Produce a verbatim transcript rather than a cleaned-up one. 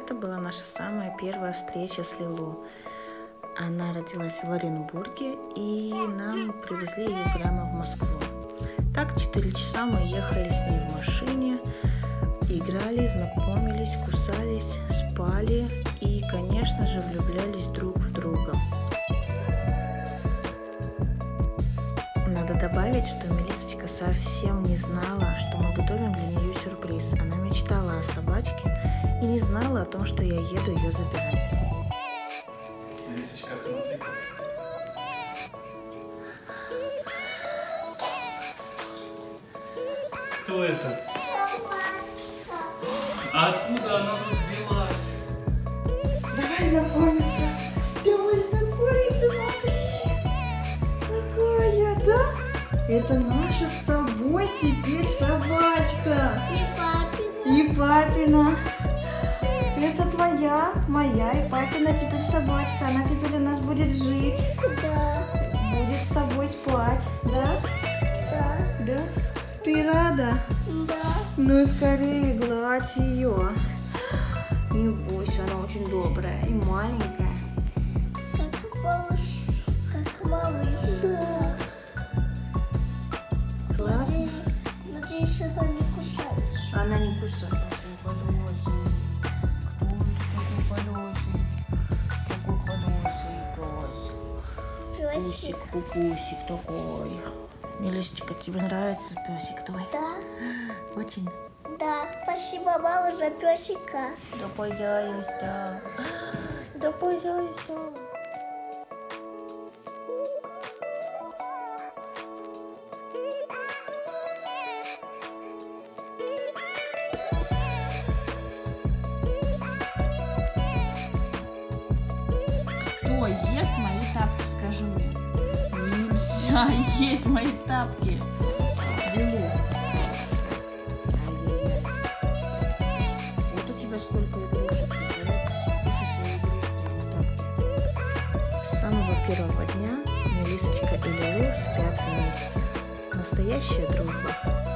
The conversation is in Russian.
Это была наша самая первая встреча с Лилу. Она родилась в Оренбурге, и нам привезли ее прямо в Москву. Так, четыре часа мы ехали с ней в машине, играли, знакомились, кусались, спали и, конечно же, влюблялись друг в друга. Надо добавить, что Мелисочка совсем не знала, что мы готовим для нее сюрприз. Она мечтала о собачке и не знала о том, что я еду ее забирать. Мелисочка, смотри. Кто это? Собачка. А откуда она тут взялась? Давай знакомиться. Давай знакомиться, смотри. Какая, да? Это наша с тобой теперь собачка. И папина. И папина. Это твоя, моя и папина теперь собачка. Она теперь у нас будет жить. Да. Будет с тобой спать. Да? Да. Да? Ты рада? Да. Ну скорее гладь ее. Не бойся, она очень добрая и маленькая. Как малыш. Как малыш. Да. Классно. Надеюсь, надеюсь, она не кусает. Она не кусает. Песик. Кукусик такой. Мелисочка, тебе нравится песик твой? Да. Очень. Да. Спасибо, мама, за песика. Да пожалуйста. Да пожалуйста. Кто ест мои тапки, скажи мне? Нельзя есть мои тапки. Лилу. Вот у тебя сколько игрушек. Кушай свои игрушки, тапки. С самого первого дня Мелисочка и Лилу спят вместе. Настоящая дружба.